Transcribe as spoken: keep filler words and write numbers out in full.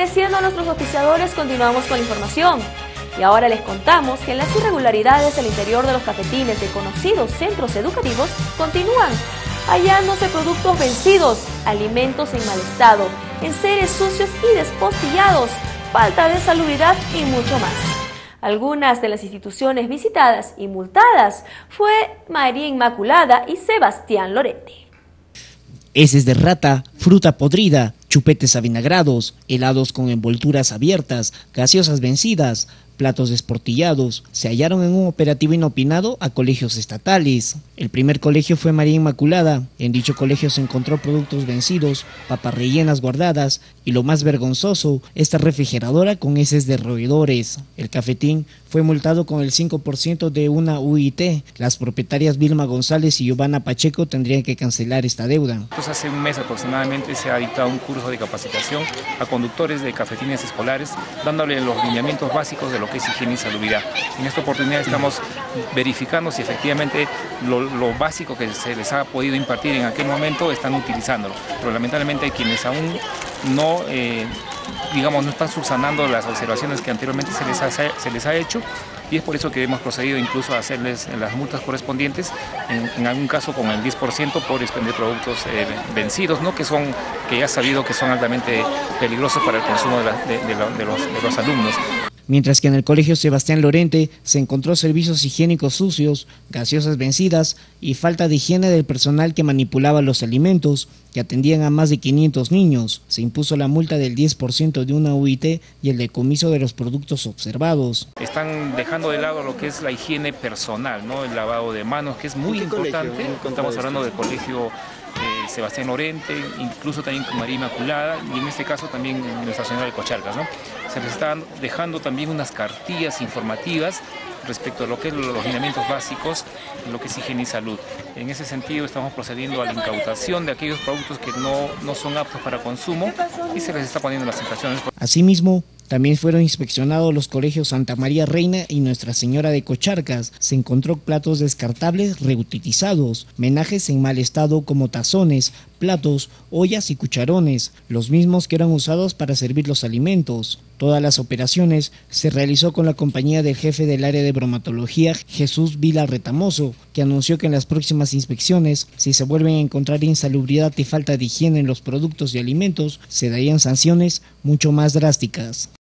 Agradeciendo a nuestros auspiciadores, continuamos con la información. Y ahora les contamos que las irregularidades al interior de los cafetines de conocidos centros educativos continúan, hallándose productos vencidos, alimentos en mal estado, enseres sucios y despostillados, falta de salubridad y mucho más. Algunas de las instituciones visitadas y multadas fue María Inmaculada y Sebastián Lorente. Heces de rata, fruta podrida, chupetes avinagrados, helados con envolturas abiertas, gaseosas vencidas, platos desportillados, se hallaron en un operativo inopinado a colegios estatales. El primer colegio fue María Inmaculada. En dicho colegio se encontró productos vencidos, papas rellenas guardadas y, lo más vergonzoso, esta refrigeradora con heces de roedores. El cafetín fue multado con el cinco por ciento de una U I T. Las propietarias Vilma González y Giovanna Pacheco tendrían que cancelar esta deuda. Pues hace un mes aproximadamente se ha dictado un curso de capacitación a conductores de cafetines escolares, dándole los lineamientos básicos de lo que es higiene y salubridad. En esta oportunidad estamos verificando si efectivamente lo, lo básico que se les ha podido impartir en aquel momento están utilizándolo, pero lamentablemente hay quienes aún no, eh, digamos, no están subsanando las observaciones que anteriormente se les, ha, se les ha hecho, y es por eso que hemos procedido incluso a hacerles las multas correspondientes, en, en algún caso con el diez por ciento por expender productos eh, vencidos, ¿no? que, son, que ya sabido que son altamente peligrosos para el consumo de, la, de, de, la, de, los, de los alumnos. Mientras que en el colegio Sebastián Lorente se encontró servicios higiénicos sucios, gaseosas vencidas y falta de higiene del personal que manipulaba los alimentos, que atendían a más de quinientos niños. Se impuso la multa del diez por ciento de una U I T y el decomiso de los productos observados. Están dejando de lado lo que es la higiene personal, ¿no? El lavado de manos, que es muy importante. Estamos hablando del colegio eh, Sebastián Lorente, incluso también con María Inmaculada, y en este caso también en Nuestra Señora de Cochalcas, ¿no? Se les están dejando también unas cartillas informativas respecto a lo que es los lineamientos básicos, lo que es higiene y salud. En ese sentido estamos procediendo a la incautación de aquellos productos que no, no son aptos para consumo y se les está poniendo las sanciones. Asimismo, también fueron inspeccionados los colegios Santa María Reina y Nuestra Señora de Cochalcas. Se encontró platos descartables reutilizados, menajes en mal estado como tazones, platos, ollas y cucharones, los mismos que eran usados para servir los alimentos. Todas las operaciones se realizó con la compañía del jefe del área de bromatología, Jesús Vila Retamoso, que anunció que en las próximas inspecciones, si se vuelven a encontrar insalubridad y falta de higiene en los productos y alimentos, se darían sanciones mucho más drásticas.